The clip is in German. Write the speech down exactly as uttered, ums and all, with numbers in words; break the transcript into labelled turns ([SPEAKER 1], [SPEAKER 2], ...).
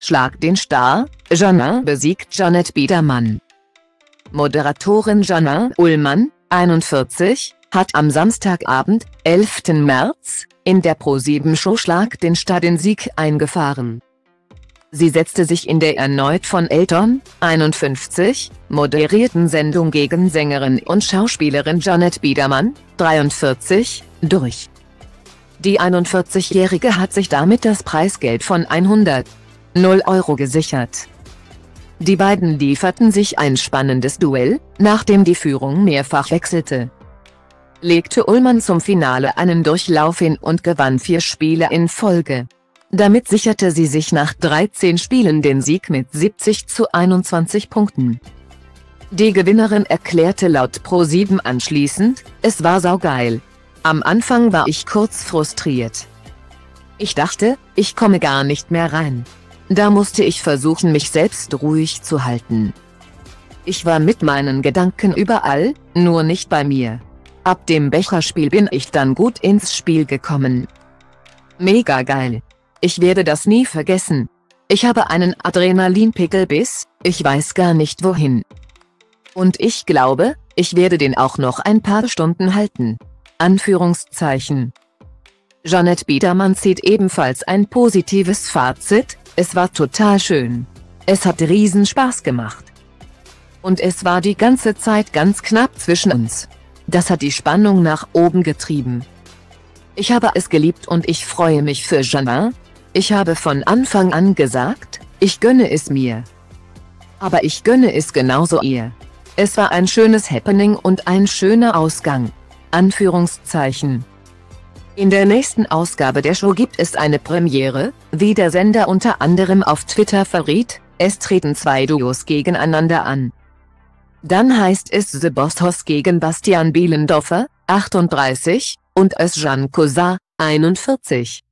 [SPEAKER 1] Schlag den Star, Jana besiegt Jeanette Biedermann. Moderatorin Jana Ullmann, einundvierzig, hat am Samstagabend, elften März, in der Pro sieben Show Schlag den Star den Sieg eingefahren. Sie setzte sich in der erneut von Elton, einundfünfzig, moderierten Sendung gegen Sängerin und Schauspielerin Jeanette Biedermann, dreiundvierzig, durch. Die einundvierzigjährige hat sich damit das Preisgeld von hundert Euro gesichert. Die beiden lieferten sich ein spannendes Duell, nachdem die Führung mehrfach wechselte. Legte Ullmann zum Finale einen Durchlauf hin und gewann vier Spiele in Folge. Damit sicherte sie sich nach dreizehn Spielen den Sieg mit siebzig zu einundzwanzig Punkten. Die Gewinnerin erklärte laut Pro sieben anschließend: „Es war saugeil. Am Anfang war ich kurz frustriert. Ich dachte, ich komme gar nicht mehr rein. Da musste ich versuchen, mich selbst ruhig zu halten. Ich war mit meinen Gedanken überall, nur nicht bei mir. Ab dem Becherspiel bin ich dann gut ins Spiel gekommen. Mega geil. Ich werde das nie vergessen. Ich habe einen Adrenalinpickel bis, ich weiß gar nicht wohin. Und ich glaube, ich werde den auch noch ein paar Stunden halten." Anführungszeichen. Jeanette Biedermann zieht ebenfalls ein positives Fazit: „Es war total schön. Es hat riesen Spaß gemacht. Und es war die ganze Zeit ganz knapp zwischen uns. Das hat die Spannung nach oben getrieben. Ich habe es geliebt und ich freue mich für Jana. Ich habe von Anfang an gesagt, ich gönne es mir. Aber ich gönne es genauso ihr. Es war ein schönes Happening und ein schöner Ausgang." Anführungszeichen. In der nächsten Ausgabe der Show gibt es eine Premiere, wie der Sender unter anderem auf Twitter verriet. Es treten zwei Duos gegeneinander an. Dann heißt es The Boss Hoss gegen Bastian Bielendorfer, achtunddreißig, und Özcan Kosa, einundvierzig.